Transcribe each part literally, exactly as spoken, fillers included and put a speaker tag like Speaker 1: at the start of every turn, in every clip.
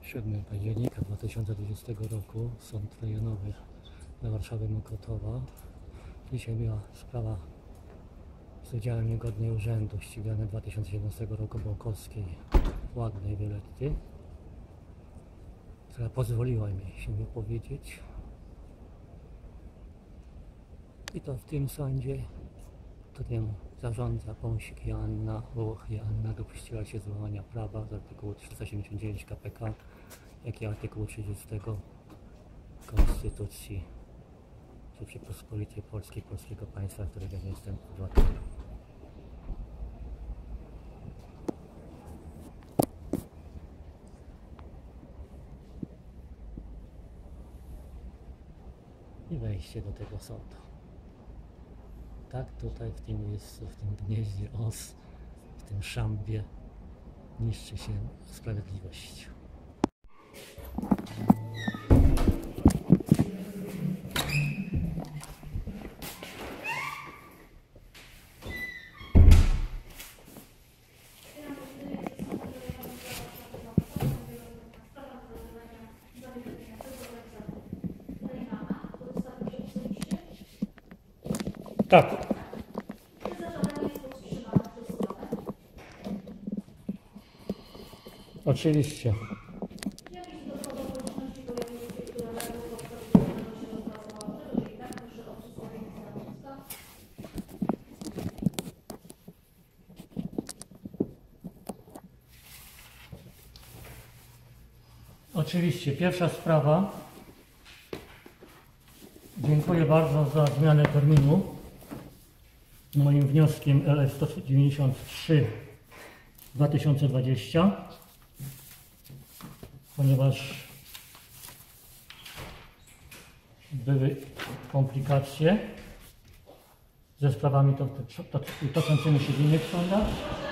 Speaker 1: siódmego października dwa tysiące dwudziestego roku Sąd Rejonowy dla Warszawy Mokotowa. Dzisiaj była sprawa z udziałem niegodnej urzędu ścigane dwa tysiące siedemnastego roku Bąkowskiej Ładnej Violetty, która pozwoliła mi się wypowiedzieć. I to w tym sądzie, którym zarządza Bąsik Joanna, Włoch Joanna dopuściła się złamania prawa z artykułu trzysta siedemdziesiąt dziewięć K P K, jak i artykułu trzydziestego Konstytucji Rzeczypospolitej Polskiej, polskiego państwa, którego nie jestem obywatelem. I wejście do tego sądu. Tak tutaj w tym miejscu, w tym gnieździe os, w tym szambie niszczy się sprawiedliwość. Tak. Oczywiście. Oczywiście. Pierwsza sprawa. Dziękuję bardzo za zmianę terminu. Moim wnioskiem L F sto dziewięćdziesiąt trzy dwa tysiące dwadzieścia, ponieważ były komplikacje ze sprawami toczącymi się w innych sądach.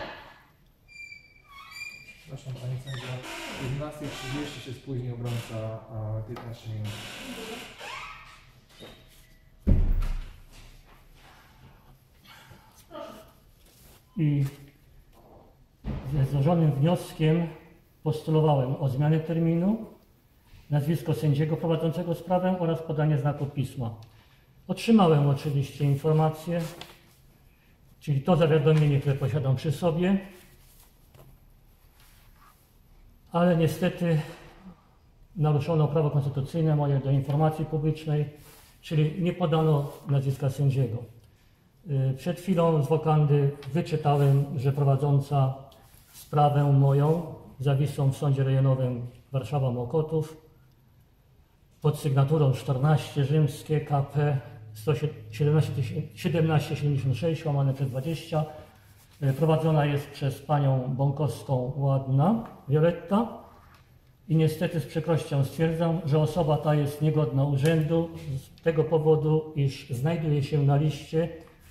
Speaker 2: Przepraszam Pani Sędzia, o jedenastej trzydzieści się spóźni obrońca piętnaście minut.
Speaker 1: I ze złożonym wnioskiem postulowałem o zmianę terminu, nazwisko sędziego prowadzącego sprawę oraz podanie znaku pisma. Otrzymałem oczywiście informację, czyli to zawiadomienie, które posiadam przy sobie, ale niestety naruszono prawo konstytucyjne moje do informacji publicznej, czyli nie podano nazwiska sędziego. Przed chwilą z wokandy wyczytałem, że prowadząca sprawę moją zawisłą w Sądzie Rejonowym Warszawa Mokotów pod sygnaturą czternaście rzymskie K P siedemnaście siedemdziesiąt sześć łamane przez dwadzieścia prowadzona jest przez panią Bąkowską Ładna Violetta i niestety z przykrością stwierdzam, że osoba ta jest niegodna urzędu z tego powodu, iż znajduje się na liście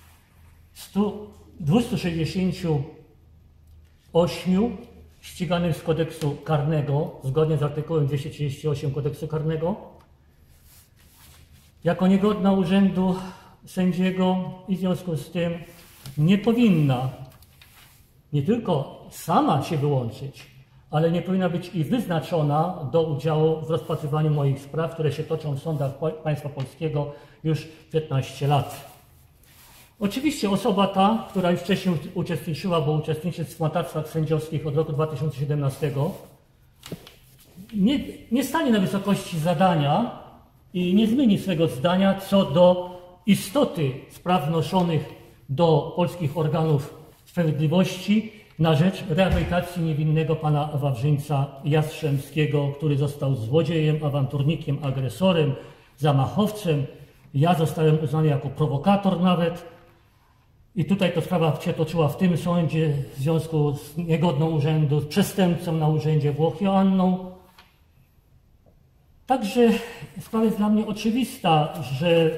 Speaker 1: dwustu sześćdziesięciu ośmiu ściganych z kodeksu karnego, zgodnie z artykułem dwieście trzydzieści osiem kodeksu karnego, jako niegodna urzędu sędziego i w związku z tym nie powinna nie tylko sama się wyłączyć, ale nie powinna być i wyznaczona do udziału w rozpatrywaniu moich spraw, które się toczą w sądach państwa polskiego już piętnaście lat. Oczywiście osoba ta, która już wcześniej uczestniczyła, bo uczestniczy w współmactwach sędziowskich od roku dwa tysiące siedemnastego, nie, nie stanie na wysokości zadania i nie zmieni swego zdania co do istoty spraw wnoszonych do polskich organów sprawiedliwości na rzecz rehabilitacji niewinnego pana Wawrzyńca Jastrzębskiego, który został złodziejem, awanturnikiem, agresorem, zamachowcem. Ja zostałem uznany jako prowokator nawet. I tutaj ta sprawa się toczyła w tym sądzie w związku z niegodną urzędu, z przestępcą na urzędzie Włoch Joanną. Także sprawa jest dla mnie oczywista, że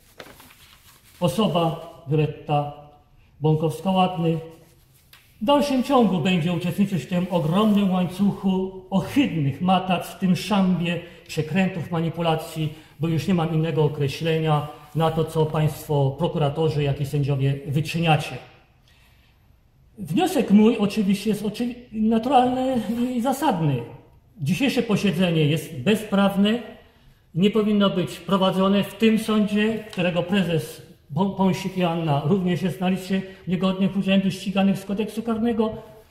Speaker 1: osoba Violetta Bąkowska-Ładny w dalszym ciągu będzie uczestniczyć w tym ogromnym łańcuchu ohydnych matac, w tym szambie przekrętów, manipulacji, bo już nie mam innego określenia na to, co Państwo prokuratorzy, jak i sędziowie wyczyniacie. Wniosek mój oczywiście jest naturalny i zasadny. Dzisiejsze posiedzenie jest bezprawne, nie powinno być prowadzone w tym sądzie, którego prezes Pąsik Joanna również jest na liście niegodnych urzędu ściganych z kodeksu karnego.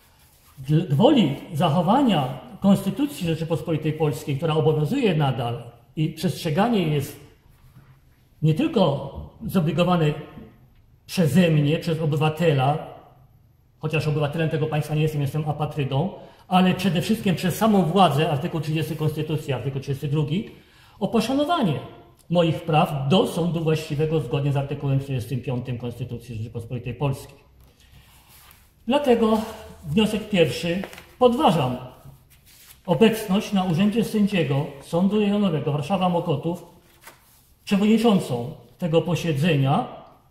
Speaker 1: Gwoli zachowania Konstytucji Rzeczypospolitej Polskiej, która obowiązuje nadal i przestrzeganie jest nie tylko zobligowane przeze mnie, przez obywatela, chociaż obywatelem tego państwa nie jestem, jestem apatrydą, ale przede wszystkim przez samą władzę, artykuł trzydziesty Konstytucji, artykuł trzydziesty drugi, o poszanowanie moich praw do sądu właściwego zgodnie z artykułem trzydziestym piątym Konstytucji Rzeczypospolitej Polskiej. Dlatego wniosek pierwszy: podważam obecność na urzędzie sędziego Sądu Rejonowego Warszawa-Mokotów, przewodniczącą tego posiedzenia,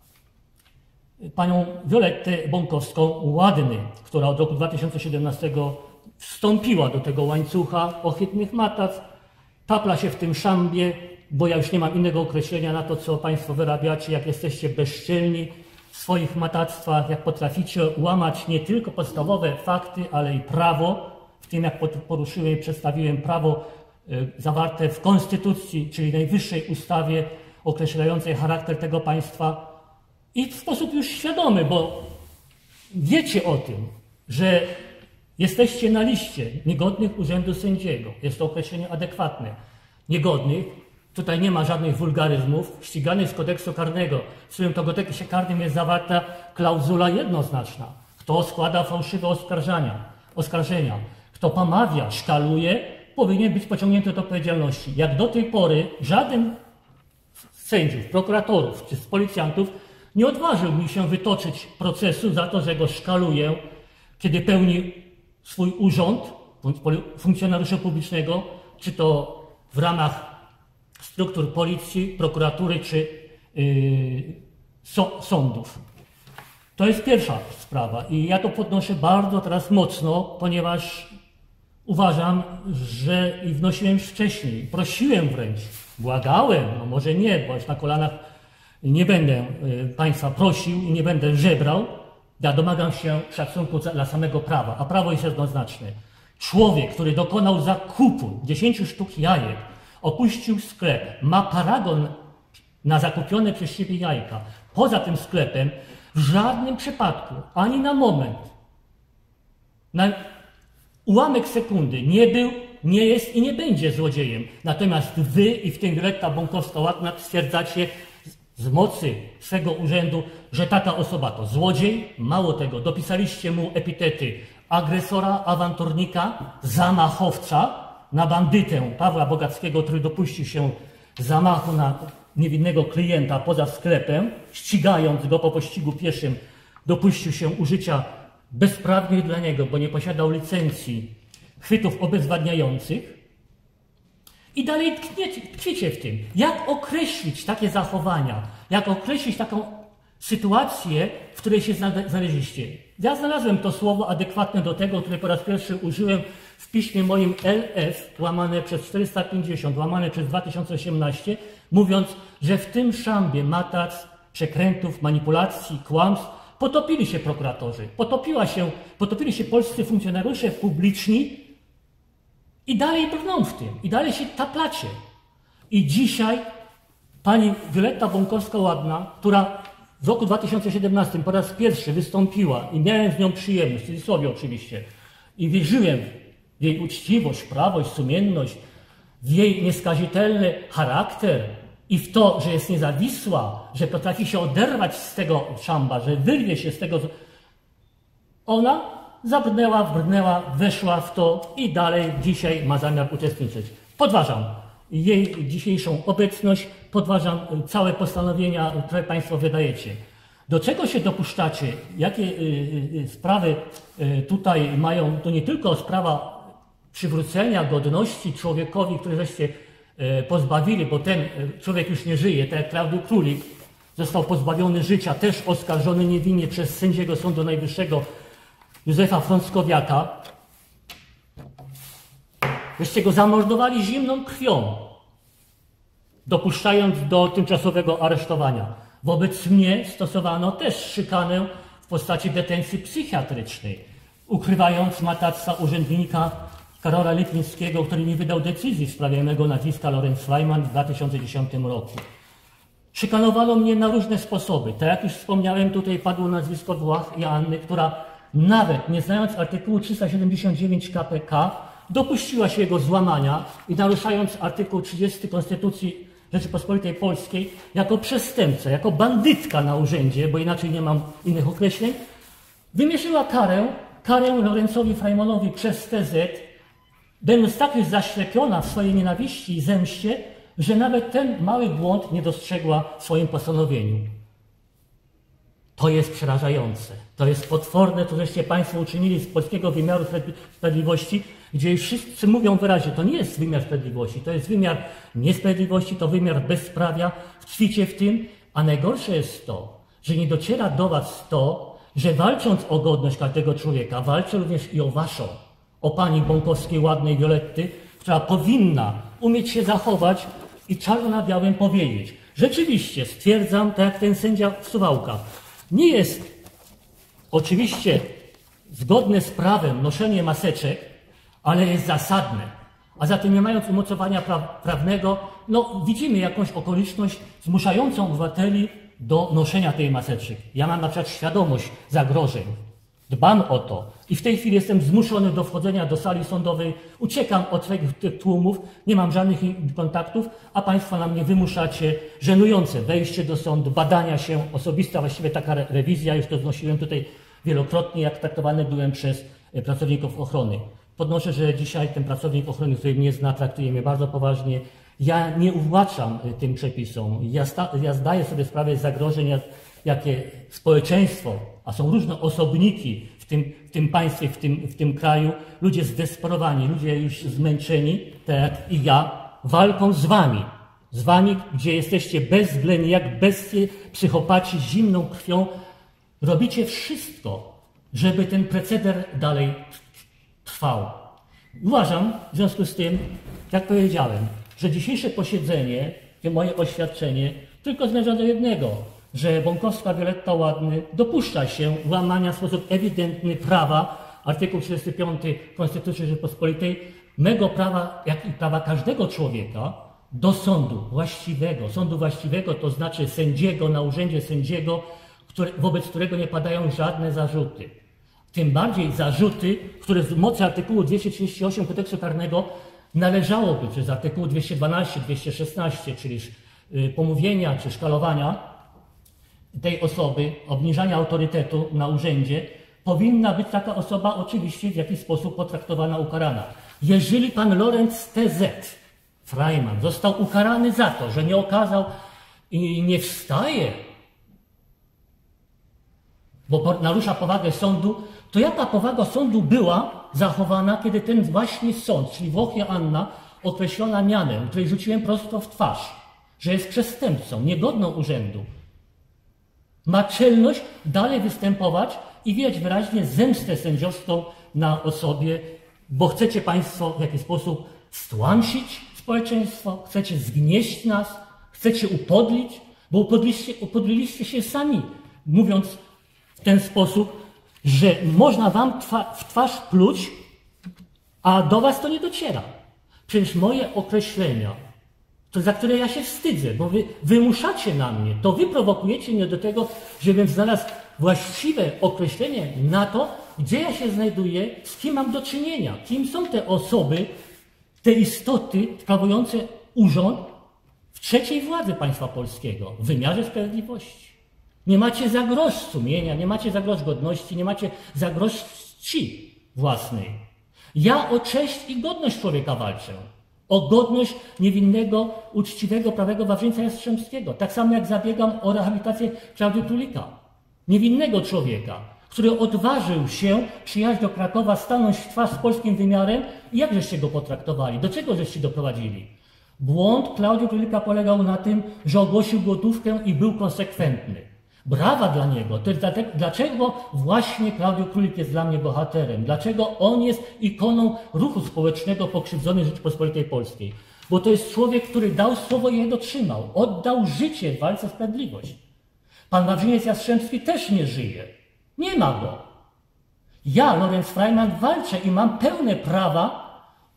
Speaker 1: panią Violettę Bąkowską-Ładny, która od roku dwa tysiące siedemnastego wstąpiła do tego łańcucha ohydnych matac, tapla się w tym szambie, bo ja już nie mam innego określenia na to, co państwo wyrabiacie, jak jesteście bezczelni w swoich matactwach, jak potraficie łamać nie tylko podstawowe fakty, ale i prawo, w tym jak poruszyłem i przedstawiłem prawo y, zawarte w Konstytucji, czyli najwyższej ustawie określającej charakter tego państwa, i w sposób już świadomy, bo wiecie o tym, że jesteście na liście niegodnych urzędu sędziego. Jest to określenie adekwatne. Niegodnych, tutaj nie ma żadnych wulgaryzmów, ściganych z kodeksu karnego. W którym to kodeksie karnym jest zawarta klauzula jednoznaczna. Kto składa fałszywe oskarżenia, oskarżenia, kto pomawia, szkaluje, powinien być pociągnięty do odpowiedzialności. Jak do tej pory żaden z sędziów, prokuratorów czy z policjantów nie odważył mi się wytoczyć procesu za to, że go szkaluję, kiedy pełni swój urząd funkcjonariusza publicznego, czy to w ramach struktur policji, prokuratury czy yy, so, sądów. To jest pierwsza sprawa i ja to podnoszę bardzo teraz mocno, ponieważ uważam, że i wnosiłem już wcześniej, prosiłem wręcz, błagałem, no może nie, bo już na kolanach nie będę państwa prosił i nie będę żebrał. Ja domagam się szacunku dla samego prawa, a prawo jest jednoznaczne. Człowiek, który dokonał zakupu dziesięciu sztuk jajek, opuścił sklep, ma paragon na zakupione przez siebie jajka. Poza tym sklepem w żadnym przypadku, ani na moment, na ułamek sekundy nie był, nie jest i nie będzie złodziejem. Natomiast wy i w tym Violetta Bąkowska-Ładna stwierdzacie z mocy swego urzędu, że taka osoba to złodziej. Mało tego, dopisaliście mu epitety agresora, awanturnika, zamachowca na bandytę Pawła Bogackiego, który dopuścił się zamachu na niewinnego klienta poza sklepem, ścigając go po pościgu pieszym, dopuścił się użycia bezprawnych dla niego, bo nie posiadał licencji, chwytów obezwładniających. I dalej tkniecie, tkwicie w tym. Jak określić takie zachowania? Jak określić taką sytuację, w której się znaleźliście? Ja znalazłem to słowo adekwatne do tego, które po raz pierwszy użyłem w piśmie moim L F, łamane przez czterysta pięćdziesiąt, łamane przez dwa tysiące osiemnaście, mówiąc, że w tym szambie matac, przekrętów, manipulacji, kłamstw potopili się prokuratorzy, potopiła się, potopili się polscy funkcjonariusze publiczni i dalej brną w tym, i dalej się taplacie. I dzisiaj pani Violetta Bąkowska-Ładna, która w roku dwa tysiące siedemnastym po raz pierwszy wystąpiła i miałem z nią przyjemność, w cudzysłowie oczywiście, i wierzyłem w jej uczciwość, prawość, sumienność, w jej nieskazitelny charakter i w to, że jest niezawisła, że potrafi się oderwać z tego szamba, że wyrwie się z tego. Ona zabrnęła, wbrnęła, weszła w to i dalej dzisiaj ma zamiar uczestniczyć. Podważam jej dzisiejszą obecność, podważam całe postanowienia, które państwo wydajecie. Do czego się dopuszczacie? Jakie y, y, sprawy y, tutaj mają? To nie tylko sprawa przywrócenia godności człowiekowi, który żeście y, pozbawili, bo ten człowiek już nie żyje, tak jak Klaudiusz Królik został pozbawiony życia, też oskarżony niewinnie przez sędziego Sądu Najwyższego Józefa Frąckowiaka. Żeście go zamordowali zimną krwią, dopuszczając do tymczasowego aresztowania. Wobec mnie stosowano też szykanę w postaci detencji psychiatrycznej, ukrywając matactwa urzędnika Karola Lipińskiego, który nie wydał decyzji w sprawie mego nazwiska Lorenz Freiman w dwa tysiące dziesiątym roku. Szykanowano mnie na różne sposoby. Tak jak już wspomniałem, tutaj padło nazwisko Włach Joanny, która nawet nie znając artykułu trzysta siedemdziesiąt dziewięć K P K dopuściła się jego złamania i naruszając artykuł trzydziesty Konstytucji Rzeczypospolitej Polskiej jako przestępca, jako bandytka na urzędzie, bo inaczej nie mam innych określeń, wymierzyła karę, karę Lorenzowi Freimanowi przez T Z, będąc tak już zaślepiona w swojej nienawiści i zemście, że nawet ten mały błąd nie dostrzegła w swoim postanowieniu. To jest przerażające. To jest potworne, to żeście Państwo uczynili z polskiego wymiaru sprawiedliwości, gdzie już wszyscy mówią wyraźnie, to nie jest wymiar sprawiedliwości, to jest wymiar niesprawiedliwości, to wymiar bezprawia, tkwicie w tym, a najgorsze jest to, że nie dociera do Was to, że walcząc o godność każdego człowieka, walczę również i o Waszą, o Pani Bąkowskiej, ładnej Violetty, która powinna umieć się zachować i czarno na białym powiedzieć. Rzeczywiście stwierdzam, tak jak ten sędzia w Suwałkach, nie jest oczywiście zgodne z prawem noszenie maseczek, ale jest zasadne. A zatem nie mając umocowania pra prawnego, no widzimy jakąś okoliczność zmuszającą obywateli do noszenia tej maseczek. Ja mam na przykład świadomość zagrożeń. Dbam o to i w tej chwili jestem zmuszony do wchodzenia do sali sądowej, uciekam od tych tłumów, nie mam żadnych kontaktów, a Państwo na mnie wymuszacie żenujące wejście do sądu, badania się, osobista właściwie taka re rewizja, już to znosiłem tutaj wielokrotnie, jak traktowany byłem przez pracowników ochrony. Podnoszę, że dzisiaj ten pracownik ochrony, który mnie zna, traktuje mnie bardzo poważnie. Ja nie uwłaczam tym przepisom. Ja, ja zdaję sobie sprawę z zagrożeń, jak, jakie społeczeństwo, a są różne osobniki w tym, w tym państwie, w tym, w tym kraju, ludzie zdesperowani, ludzie już zmęczeni, tak jak i ja, walką z Wami. Z Wami, gdzie jesteście bezwzględni, jak bestie, psychopaci, zimną krwią. Robicie wszystko, żeby ten proceder dalej trwał. Uważam w związku z tym, jak powiedziałem, że dzisiejsze posiedzenie, moje oświadczenie, tylko zmierza do jednego, że Bąkowska Violetta Ładny dopuszcza się łamania w sposób ewidentny prawa, artykuł trzydziesty piąty Konstytucji Rzeczypospolitej, mego prawa, jak i prawa każdego człowieka do sądu właściwego. Sądu właściwego to znaczy sędziego na urzędzie sędziego, który, wobec którego nie padają żadne zarzuty. Tym bardziej zarzuty, które z mocy artykułu dwieście trzydzieści osiem Kodeksu Karnego należałoby przez artykuł dwieście dwanaście, dwieście szesnaście, czyli pomówienia czy szkalowania tej osoby, obniżania autorytetu na urzędzie, powinna być taka osoba oczywiście w jakiś sposób potraktowana, ukarana. Jeżeli pan Lorenz T Z Freiman został ukarany za to, że nie okazał i nie wstaje, bo narusza powagę sądu, to jaka powaga sądu była zachowana, kiedy ten właśnie sąd, czyli Włoch Joanna, określona mianem, której rzuciłem prosto w twarz, że jest przestępcą, niegodną urzędu, ma czelność dalej występować i widać wyraźnie zemstę sędziowską na osobie, bo chcecie Państwo w jakiś sposób stłamsić społeczeństwo, chcecie zgnieść nas, chcecie upodlić, bo upodliliście, upodliliście się sami, mówiąc w ten sposób, że można Wam twa w twarz pluć, a do Was to nie dociera. Przecież moje określenia, to za które ja się wstydzę, bo Wy wymuszacie na mnie, to Wy prowokujecie mnie do tego, żebym znalazł właściwe określenie na to, gdzie ja się znajduję, z kim mam do czynienia, kim są te osoby, te istoty sprawujące urząd w trzeciej władzy państwa polskiego, w wymiarze sprawiedliwości. Nie macie za grosz sumienia, nie macie za grosz godności, nie macie za grosz czci własnej. Ja o cześć i godność człowieka walczę. O godność niewinnego, uczciwego, prawego Wawrzyńca Jastrzębskiego. Tak samo jak zabiegam o rehabilitację Klaudiusza Królika. Niewinnego człowieka, który odważył się przyjechać do Krakowa, stanąć w twarz z polskim wymiarem i jak żeście go potraktowali? Do czego żeście doprowadzili? Błąd Klaudiusza Królika polegał na tym, że ogłosił gotówkę i był konsekwentny. Brawa dla niego. To jest dlatego, dlaczego właśnie Klaudiusz Królik jest dla mnie bohaterem? Dlaczego on jest ikoną ruchu społecznego pokrzywdzonej Rzeczypospolitej Polskiej? Bo to jest człowiek, który dał słowo i je dotrzymał. Oddał życie w walce o sprawiedliwość. Pan Wawrzyniec Jastrzębski też nie żyje. Nie ma go. Ja, Lorenz Freiman, walczę i mam pełne prawa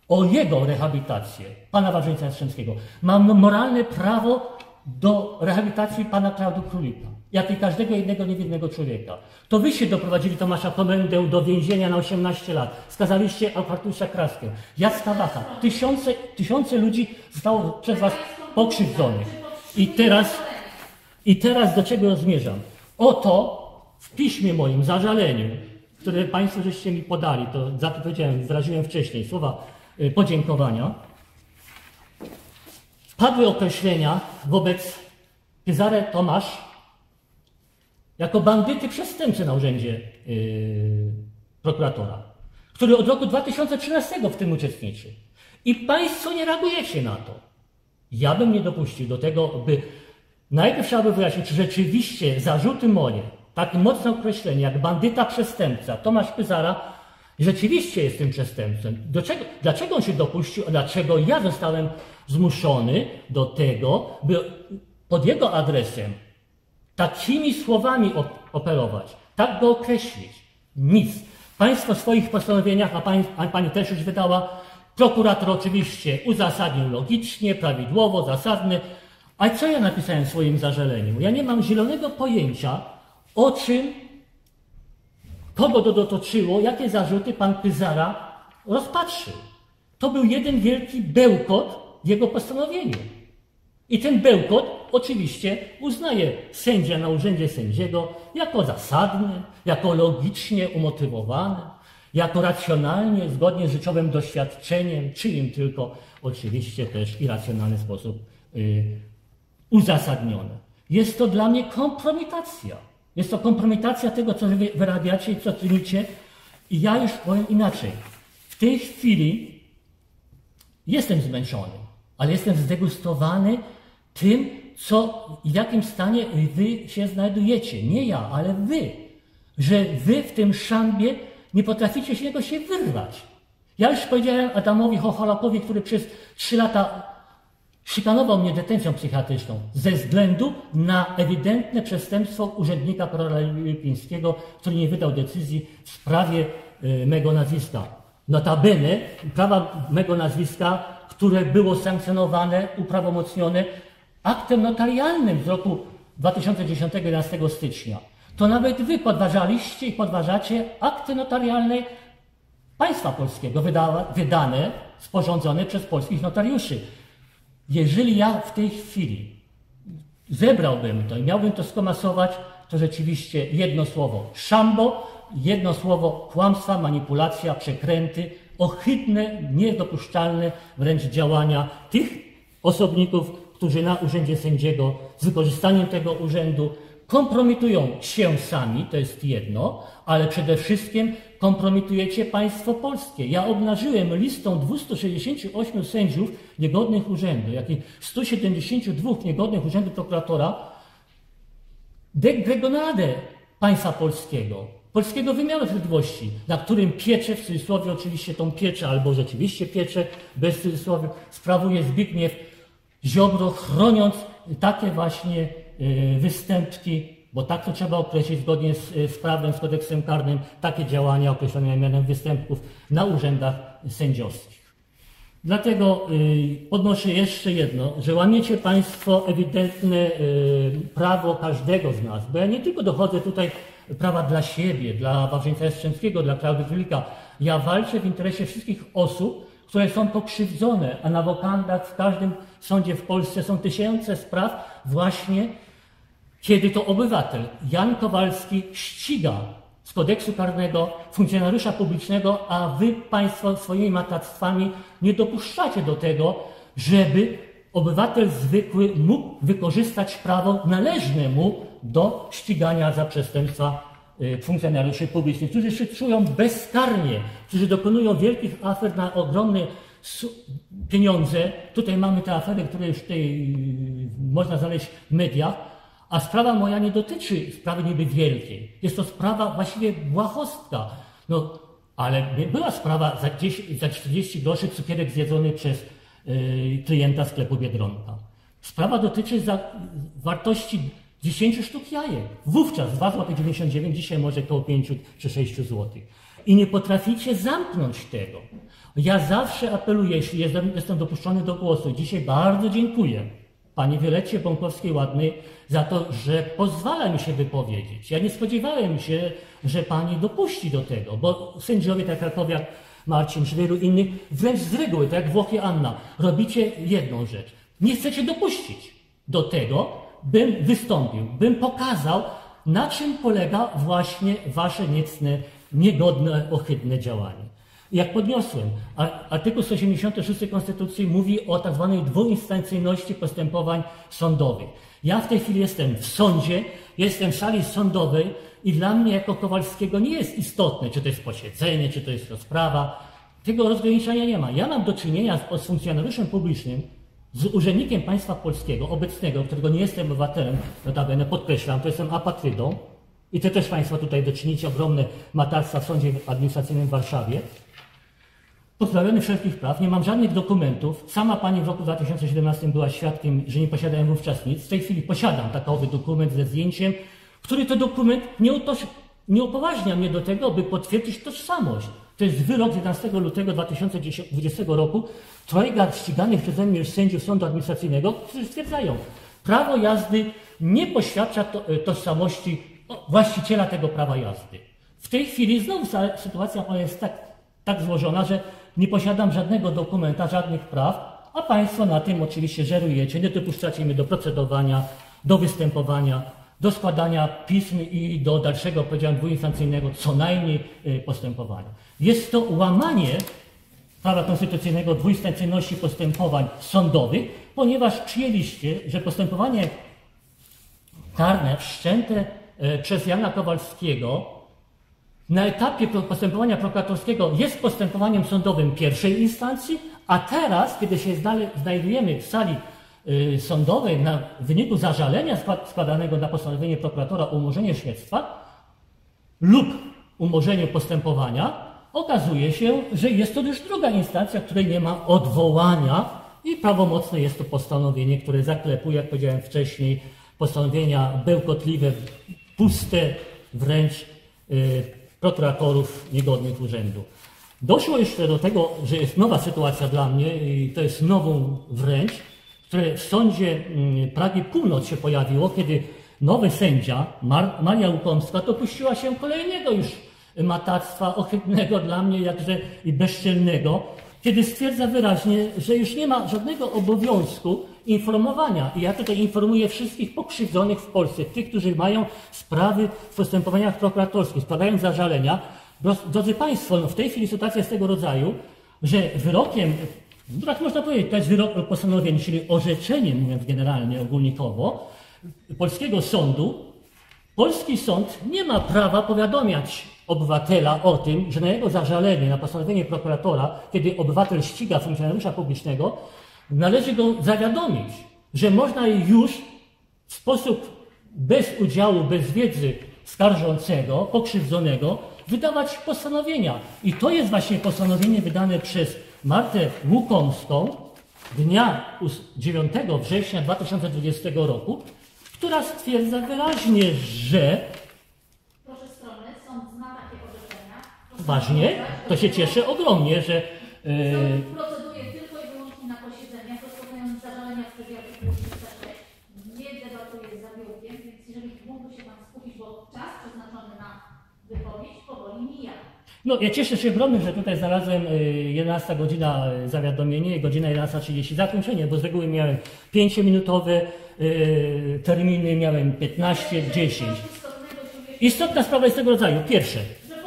Speaker 1: o jego rehabilitację, pana Wawrzyńca Jastrzębskiego. Mam moralne prawo do rehabilitacji pana Klaudiusza Królika, jak i każdego jednego niewinnego człowieka. To wyście doprowadzili Tomasza Komendę do więzienia na osiemnaście lat. Skazaliście Alfartusza Kraskę, Jacka Wacha. Tysiące, tysiące ludzi zostało przez was pokrzywdzonych. I teraz, I teraz do czego zmierzam? Oto w piśmie moim zażaleniu, które państwo żeście mi podali, to za to powiedziałem, wyraziłem wcześniej słowa podziękowania, padły określenia wobec Cezary Tomasz jako bandyty przestępcy na urzędzie yy, prokuratora, który od roku dwa tysiące trzynastego w tym uczestniczy. I państwo nie reagujecie na to. Ja bym nie dopuścił do tego, by najpierw trzeba by wyjaśnić, czy rzeczywiście zarzuty moje, takie mocne określenie jak bandyta przestępca, Tomasz Pyzara, rzeczywiście jest tym przestępcą. Do czego, dlaczego on się dopuścił, a dlaczego ja zostałem zmuszony do tego, by pod jego adresem takimi słowami operować, tak go określić? Nic. Państwo w swoich postanowieniach, a pani, a pani też już wydała, prokurator oczywiście uzasadnił logicznie, prawidłowo, zasadnie. A co ja napisałem w swoim zażaleniu? Ja nie mam zielonego pojęcia, o czym, kogo to dotyczyło, jakie zarzuty pan Pyzara rozpatrzył. To był jeden wielki bełkot w jego postanowieniu. I ten bełkot oczywiście uznaje sędzia na urzędzie sędziego jako zasadny, jako logicznie umotywowany, jako racjonalnie, zgodnie z życiowym doświadczeniem, czyim tylko oczywiście też i racjonalny sposób yy, uzasadnione. Jest to dla mnie kompromitacja. Jest to kompromitacja tego, co wy wyrabiacie i co czynicie. I ja już powiem inaczej. W tej chwili jestem zmęczony, ale jestem zdegustowany tym, co i w jakim stanie wy się znajdujecie. Nie ja, ale wy. Że wy w tym szambie nie potraficie się niego się wyrwać. Ja już powiedziałem Adamowi Chocholakowi, który przez trzy lata szykanował mnie detencją psychiatryczną ze względu na ewidentne przestępstwo urzędnika Karola Lipińskiego, który nie wydał decyzji w sprawie y, mego nazwiska. Notabene prawa mego nazwiska, które było sankcjonowane, uprawomocnione aktem notarialnym z roku dwa tysiące dziesiątego, jedenastego stycznia. To nawet wy podważaliście i podważacie akty notarialne państwa polskiego, wyda, wydane, sporządzone przez polskich notariuszy. Jeżeli ja w tej chwili zebrałbym to i miałbym to skomasować, to rzeczywiście jedno słowo szambo, jedno słowo kłamstwa, manipulacja, przekręty, ohydne, niedopuszczalne wręcz działania tych osobników, którzy na urzędzie sędziego z wykorzystaniem tego urzędu kompromitują się sami, to jest jedno, ale przede wszystkim kompromitujecie państwo polskie. Ja obnażyłem listą dwustu sześćdziesięciu ośmiu sędziów niegodnych urzędu, jak i stu siedemdziesięciu dwóch niegodnych urzędu prokuratora, degregonadę państwa polskiego, polskiego wymiaru sprawiedliwości, na którym pieczę, w cudzysłowie oczywiście tą pieczę, albo rzeczywiście pieczę, bez cudzysłowie, sprawuje Zbigniew Ziobro, chroniąc takie właśnie występki, bo tak to trzeba określić zgodnie z, z prawem, z kodeksem karnym, takie działania określone mianem występków na urzędach sędziowskich. Dlatego y, podnoszę jeszcze jedno, że łamiecie państwo ewidentne y, prawo każdego z nas, bo ja nie tylko dochodzę tutaj prawa dla siebie, dla Wawrzyńca Jastrzębskiego, dla Klaudiusza Królika. Ja walczę w interesie wszystkich osób, które są pokrzywdzone, a na wokandach w każdym sądzie w Polsce są tysiące spraw właśnie, kiedy to obywatel Jan Kowalski ściga z kodeksu karnego funkcjonariusza publicznego, a wy państwo swoimi matactwami nie dopuszczacie do tego, żeby obywatel zwykły mógł wykorzystać prawo należne mu do ścigania za przestępstwa funkcjonariuszy publicznych, którzy się czują bezkarnie, którzy dokonują wielkich afer na ogromne pieniądze. Tutaj mamy te afery, które już tutaj można znaleźć w mediach, a sprawa moja nie dotyczy sprawy niby wielkiej. Jest to sprawa właściwie błahostka. No, ale była sprawa za, dziesięć, za czterdzieści groszy cukierek zjedzony przez yy, klienta sklepu Biedronka. Sprawa dotyczy za wartości dziesięciu sztuk jajek. Wówczas dwa złote dziewięćdziesiąt dziewięć, dzisiaj może około pięć czy sześć złotych. i nie potraficie zamknąć tego. Ja zawsze apeluję, jeśli jestem, jestem dopuszczony do głosu. Dzisiaj bardzo dziękuję pani Wiolecie Bąkowskiej-Ładnej za to, że pozwala mi się wypowiedzieć. Ja nie spodziewałem się, że pani dopuści do tego, bo sędziowie, tak jak Krakowiak, Marcin, czy wielu innych, wręcz z reguły, tak jak Włochy Anna, robicie jedną rzecz. Nie chcecie dopuścić do tego, bym wystąpił, bym pokazał, na czym polega właśnie wasze niecne, niegodne, ohydne działanie. Jak podniosłem, artykuł sto osiemdziesiąty szósty Konstytucji mówi o tak zwanej dwuinstancyjności postępowań sądowych. Ja w tej chwili jestem w sądzie, jestem w sali sądowej i dla mnie jako Kowalskiego nie jest istotne, czy to jest posiedzenie, czy to jest rozprawa. Tego rozgraniczenia nie ma. Ja mam do czynienia z, z funkcjonariuszem publicznym, z urzędnikiem państwa polskiego, obecnego, którego nie jestem obywatelem, notabene podkreślam, to jestem apatrydą i to też państwo tutaj doczynicie ogromne matactwa w sądzie administracyjnym w Warszawie. Pozbawiony wszelkich praw, nie mam żadnych dokumentów. Sama pani w roku dwa tysiące siedemnastym była świadkiem, że nie posiadałem wówczas nic. W tej chwili posiadam takowy dokument ze zdjęciem, który to dokument nie, utoż, nie upoważnia mnie do tego, by potwierdzić tożsamość. To jest wyrok z jedenastego lutego dwa tysiące dwudziestego roku trojga ściganych przeze mnie już sędziów sądu administracyjnego, którzy stwierdzają, prawo jazdy nie poświadcza to, tożsamości właściciela tego prawa jazdy. W tej chwili znowu sytuacja jest tak, tak złożona, że nie posiadam żadnego dokumenta, żadnych praw, a państwo na tym oczywiście żerujecie, nie dopuszczacie mnie do procedowania, do występowania, do składania pism i do dalszego, powiedziałem, dwuinstancyjnego co najmniej postępowania. Jest to łamanie prawa konstytucyjnego dwuinstancyjności postępowań sądowych, ponieważ przyjęliście, że postępowanie karne wszczęte przez Jana Kowalskiego na etapie postępowania prokuratorskiego jest postępowaniem sądowym pierwszej instancji, a teraz, kiedy się znajdujemy w sali sądowej na w wyniku zażalenia składanego na postanowienie prokuratora o umorzenie śledztwa lub umorzeniu postępowania, okazuje się, że jest to już druga instancja, której nie ma odwołania i prawomocne jest to postanowienie, które zaklepuje, jak powiedziałem wcześniej, postanowienia bełkotliwe, puste wręcz yy, prokuratorów niegodnych urzędu. Doszło jeszcze do tego, że jest nowa sytuacja dla mnie i to jest nową wręcz, które w sądzie Pragi Północ się pojawiło, kiedy nowy sędzia, Mar Maria Łukomska, dopuściła się kolejnego już matactwa ohydnego dla mnie, jakże i bezczelnego, kiedy stwierdza wyraźnie, że już nie ma żadnego obowiązku informowania. I ja tutaj informuję wszystkich pokrzywdzonych w Polsce, tych, którzy mają sprawy w postępowaniach prokuratorskich, składają zażalenia. Drodzy Państwo, no w tej chwili sytuacja jest tego rodzaju, że wyrokiem, tak można powiedzieć, to jest wyrok postanowienie, czyli orzeczenie, mówiąc generalnie, ogólnikowo, polskiego sądu, polski sąd nie ma prawa powiadomiać obywatela o tym, że na jego zażalenie, na postanowienie prokuratora, kiedy obywatel ściga funkcjonariusza publicznego, należy go zawiadomić, że można już w sposób bez udziału, bez wiedzy skarżącego, pokrzywdzonego, wydawać postanowienia. I to jest właśnie postanowienie wydane przez Martę Łukomską dnia dziewiątego września dwa tysiące dwudziestego roku, która stwierdza wyraźnie, że
Speaker 3: proszę strony, sąd zna takie orzeczenia.
Speaker 1: ważnie, to się cieszę ogromnie, że
Speaker 3: Sąd proceduje tylko i wyłącznie na posiedzeniach, rozpoczynając zażalenia w trybie artykułu trzysta sześć. Nie debatuje z zabiórkiem, więc jeżeli mógłby się Pan skupić, bo czas przeznaczony na wypowiedź powoli mija.
Speaker 1: No, ja cieszę się ogromnie, że tutaj znalazłem jedenasta godzina zawiadomienie, godzina jedenasta trzydzieści zakończenie, bo z reguły miałem pięciominutowe yy, terminy, miałem piętnaście, dziesięć. Istotna sprawa jest tego rodzaju. Pierwsze,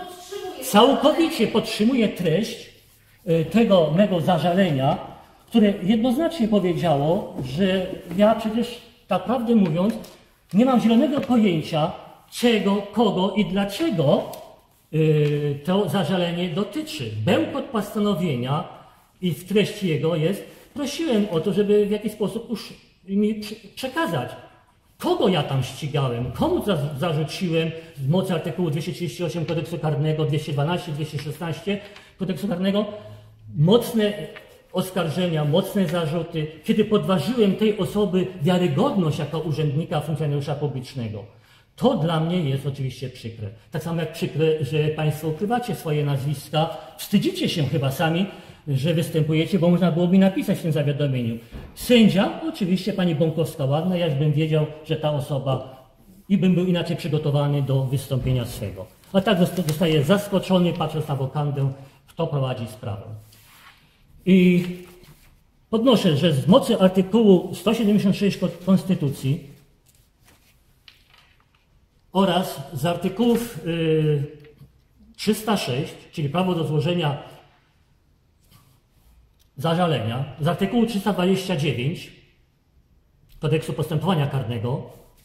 Speaker 1: całkowicie podtrzymuję treść yy, tego mego zażalenia, które jednoznacznie powiedziało, że ja przecież, tak prawdę mówiąc, nie mam zielonego pojęcia, czego, kogo i dlaczego to zażalenie dotyczy. Bełkot postanowienia i w treści jego jest, prosiłem o to, żeby w jakiś sposób już mi przekazać, kogo ja tam ścigałem, komu zarzuciłem z mocy artykułu dwieście trzydzieści osiem Kodeksu Karnego, dwieście dwanaście, dwieście szesnaście Kodeksu Karnego, mocne oskarżenia, mocne zarzuty, kiedy podważyłem tej osoby wiarygodność jako urzędnika, funkcjonariusza publicznego. To dla mnie jest oczywiście przykre. Tak samo jak przykre, że Państwo ukrywacie swoje nazwiska, wstydzicie się chyba sami, że występujecie, bo można byłoby napisać w tym zawiadomieniu. Sędzia, oczywiście pani Bąkowska-Ładna, ja już bym wiedział, że ta osoba i bym był inaczej przygotowany do wystąpienia swego. A tak zostaje zaskoczony, patrząc na wokandę, kto prowadzi sprawę. I podnoszę, że z mocy artykułu sto siedemdziesiąt sześć Konstytucji oraz z artykułów y, trzysta sześć, czyli prawo do złożenia zażalenia, z artykułu trzysta dwadzieścia dziewięć Kodeksu Postępowania Karnego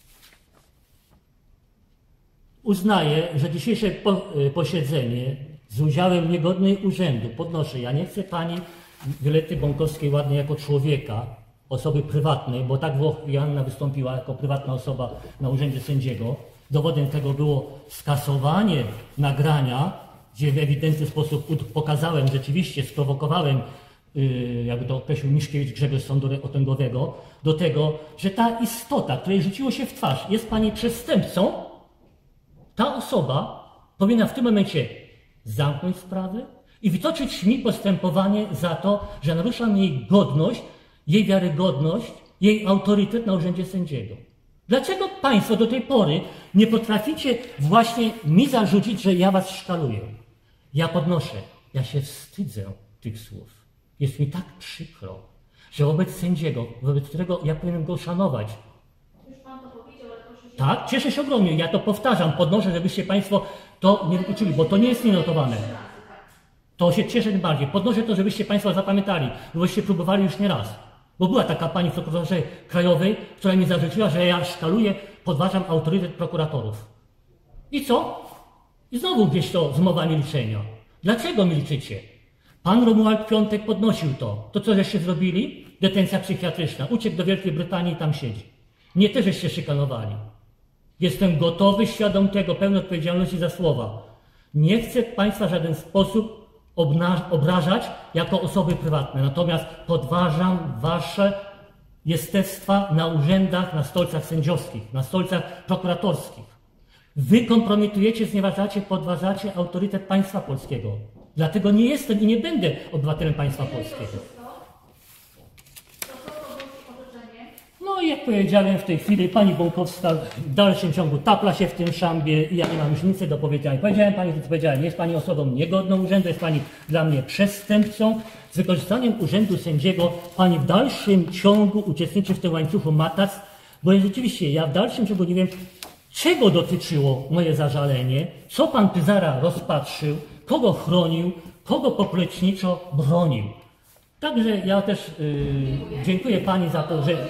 Speaker 1: uznaję, że dzisiejsze po, y, posiedzenie z udziałem niegodnej urzędu, podnoszę, ja nie chcę pani Wiolety Bąkowskiej-Ładnej jako człowieka, osoby prywatnej, bo tak Joanna wystąpiła jako prywatna osoba na urzędzie sędziego. Dowodem tego było skasowanie nagrania, gdzie w ewidentny sposób pokazałem, rzeczywiście sprowokowałem, yy, jakby to określił Miszkiewicz Grzegorz Sądu Okręgowego, do tego, że ta istota, której rzuciło się w twarz, jest pani przestępcą, ta osoba powinna w tym momencie zamknąć sprawę i wytoczyć mi postępowanie za to, że naruszam jej godność, jej wiarygodność, jej autorytet na urzędzie sędziego. Dlaczego Państwo do tej pory nie potraficie właśnie mi zarzucić, że ja Was szkaluję? Ja podnoszę, ja się wstydzę tych słów. Jest mi tak przykro, że wobec sędziego, wobec którego ja powinienem go szanować.
Speaker 3: Już Pan to powiedział, ale proszę się...
Speaker 1: Tak, cieszę się ogromnie, ja to powtarzam, podnoszę, żebyście Państwo to nie wykluczyli, bo to nie jest nienotowane. To się cieszę tym bardziej. Podnoszę to, żebyście Państwo zapamiętali, żebyście próbowali już nie raz. Bo była taka pani w prokuraturze krajowej, która mi zarzuciła, że ja szkaluję, podważam autorytet prokuratorów. I co? I znowu gdzieś to zmowa milczenia. Dlaczego milczycie? Pan Romuald Piątek podnosił to. To co żeście zrobili? Detencja psychiatryczna. Uciekł do Wielkiej Brytanii i tam siedzi. Mnie też żeście szykanowali. Jestem gotowy, świadom tego, pełnej odpowiedzialności za słowa. Nie chcę Państwa w żaden sposób obrażać jako osoby prywatne. Natomiast podważam Wasze jestestwa na urzędach, na stolcach sędziowskich, na stolcach prokuratorskich. Wy kompromitujecie, znieważacie, podważacie autorytet państwa polskiego. Dlatego nie jestem i nie będę obywatelem państwa polskiego. No i jak powiedziałem w tej chwili, pani Bąkowska w dalszym ciągu tapla się w tym szambie i ja nie mam już nic do powiedzenia. Powiedziałem pani, co powiedziałem, jest pani osobą niegodną urzędu, jest pani dla mnie przestępcą. Z wykorzystaniem urzędu sędziego pani w dalszym ciągu uczestniczy w tym łańcuchu matactw, bo rzeczywiście ja w dalszym ciągu nie wiem, czego dotyczyło moje zażalenie, co pan Pyzara rozpatrzył, kogo chronił, kogo popleczniczo bronił. Także ja też yy, dziękuję pani za to, że...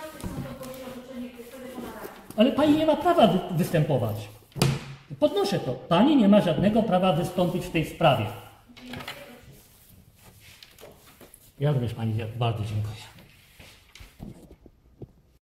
Speaker 1: Ale pani nie ma prawa występować. Podnoszę to. Pani nie ma żadnego prawa wystąpić w tej sprawie. Ja również pani bardzo dziękuję.